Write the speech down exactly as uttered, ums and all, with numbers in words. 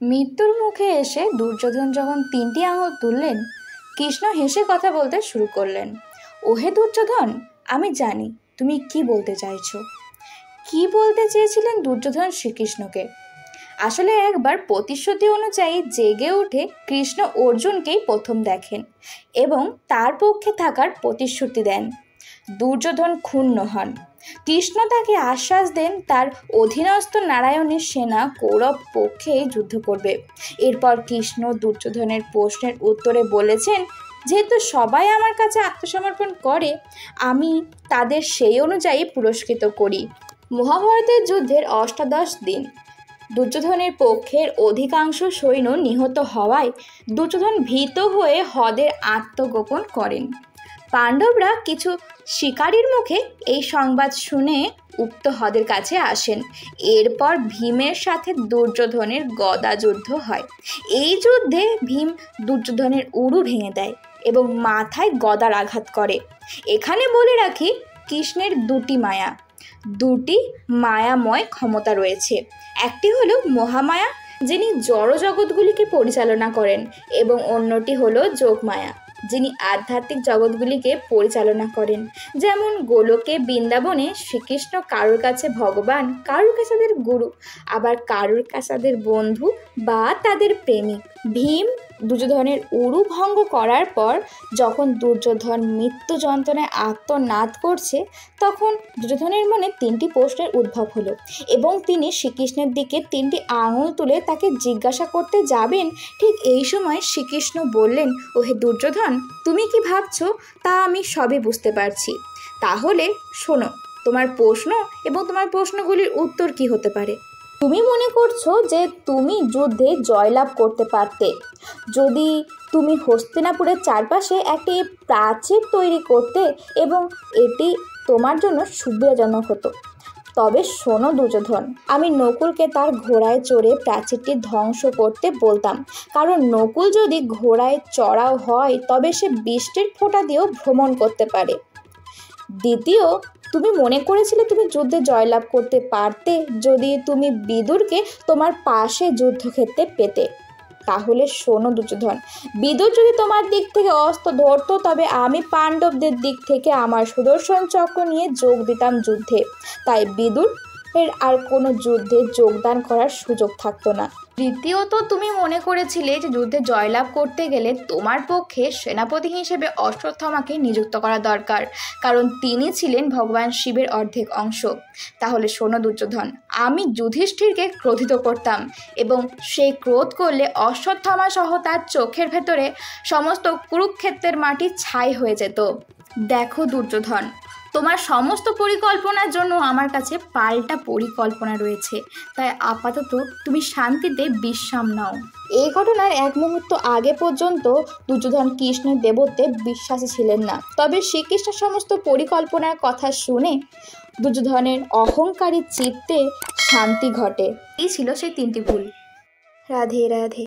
মৃত্যুর মুখে এসে দুর্যোধন যখন তিনটি আঙুল তুললেন, কৃষ্ণ হেসে কথা বলতে শুরু করলেন। ওহে দুর্যোধন, আমি জানি তুমি কি বলতে চাইছো। কি বলতে চেয়েছিলেন দুর্যোধন শ্রীকৃষ্ণকে? আসলে একবার প্রতিশ্রুতি অনুযায়ী জেগে উঠে কৃষ্ণ অর্জুনকেই প্রথম দেখেন এবং তার পক্ষে থাকার প্রতিশ্রুতি দেন। দুর্যোধন ক্ষুণ্ণ হন। কৃষ্ণ তাকে আশ্বাস দেন তার অধীনস্থ নারায়ণের সেনা কৌরব পক্ষে যুদ্ধ করবে। এরপর কৃষ্ণ দুর্যোধনের প্রশ্নের উত্তরে বলেছেন, যেহেতু সবাই আমার কাছে আত্মসমর্পণ করে, আমি তাদের সেই অনুযায়ী পুরস্কৃত করি। মহাভারতের যুদ্ধের অষ্টাদশ দিন দুর্যোধনের পক্ষের অধিকাংশ সৈন্য নিহত হওয়ায় দুর্যোধন ভীত হয়ে হ্রদের আত্মগোপন করেন। পাণ্ডবরা কিছু শিকারীর মুখে এই সংবাদ শুনে উক্ত হ্রদের কাছে আসেন। এরপর ভীমের সাথে দুর্যোধনের গদা যুদ্ধ হয়। এই যুদ্ধে ভীম দুর্যোধনের উরু ভেঙে দেয় এবং মাথায় গদার আঘাত করে। এখানে বলে রাখি, কৃষ্ণের দুটি মায়া দুটি মায়াময় ক্ষমতা রয়েছে। একটি হলো মহামায়া, যিনি জড় জগৎগুলিকে পরিচালনা করেন, এবং অন্যটি হলো যোগমায়া, যিনি আধ্যাত্মিক জগৎগুলিকে পরিচালনা করেন। যেমন গোলকে বৃন্দাবনে শ্রীকৃষ্ণ কারুর কাছে ভগবান, কারুর কাছে তাদের গুরু, আবার কারুর কাছে তাদের বন্ধু বা তাদের প্রেমিক। ভীম দুর্যোধনের উরু ভঙ্গ করার পর যখন দুর্যোধন মৃত্যু যন্ত্রণায় আত্মনাদ করছে, তখন দুর্যোধনের মনে তিনটি প্রশ্নের উদ্ভব হলো এবং তিনি শ্রীকৃষ্ণের দিকে তিনটি আঙুল তুলে তাকে জিজ্ঞাসা করতে যাবেন। ঠিক এই সময় শ্রীকৃষ্ণ বললেন, ওহে দুর্যোধন, তুমি কি ভাবছো তা আমি সবই বুঝতে পারছি। তাহলে শোনো, তোমার প্রশ্ন এবং তোমার প্রশ্নগুলির উত্তর কি হতে পারে। তুমি মনে করছো যে তুমি যুদ্ধে জয়লাভ করতে পারতে যদি তুমি হস্তিনাপুরের চারপাশে একটি প্রাচীর তৈরি করতে এবং এটি তোমার জন্য সুবিধাজনক হতো। তবে শোনো দুর্যোধন, আমি নকুলকে তার ঘোড়ায় চড়ে প্রাচীরটি ধ্বংস করতে বলতাম, কারণ নকুল যদি ঘোড়ায় চড়াও হয় তবে সে বৃষ্টির ফোঁটা দিয়েও ভ্রমণ করতে পারে। দ্বিতীয়, তুমি মনে করেছিলে তুমি যুদ্ধে জয়লাভ করতে পারতে যদি তুমি বিদুরকে তোমার পাশে যুদ্ধক্ষেত্রে পেতে। তাহলে শোনো দুর্যোধন, বিদুর যদি তোমার দিক থেকে অস্ত্র ধরত, তবে আমি পাণ্ডবদের দিক থেকে আমার সুদর্শন চক্র নিয়ে যোগ দিতাম যুদ্ধে। তাই বিদুর এর আর কোনো যুদ্ধে যোগদান করার সুযোগ থাকতো না। তৃতীয়ত, তুমি মনে করেছিলে যে যুদ্ধে জয়লাভ করতে গেলে তোমার পক্ষে সেনাপতি হিসেবে অশ্বত্থামাকে নিযুক্ত করা দরকার, কারণ তিনি ছিলেন ভগবান শিবের অর্ধেক অংশ। তাহলে শোনো দুর্যোধন, আমি যুধিষ্ঠিরকে ক্রোধিত করতাম এবং সেই ক্রোধ করলে অশ্বত্থামা সহ তার চোখের ভেতরে সমস্ত কুরুক্ষেত্রের মাটি ছাই হয়ে যেত। দেখো দুর্যোধন, তোমার সমস্ত পরিকল্পনার জন্য আমার কাছে পাল্টা পরিকল্পনা রয়েছে, তাই আপাতত তুমি শান্তিতে বিশ্রাম নাও। এই ঘটনার এক মুহূর্ত আগে পর্যন্ত দুর্যোধন কৃষ্ণের দেবত্বে বিশ্বাসী ছিলেন না। তবে শ্রীকৃষ্ণের সমস্ত পরিকল্পনার কথা শুনে দুর্যোধনের অহংকারী চিত্তে শান্তি ঘটে। এই ছিল সেই তিনটি ভুল। রাধে রাধে।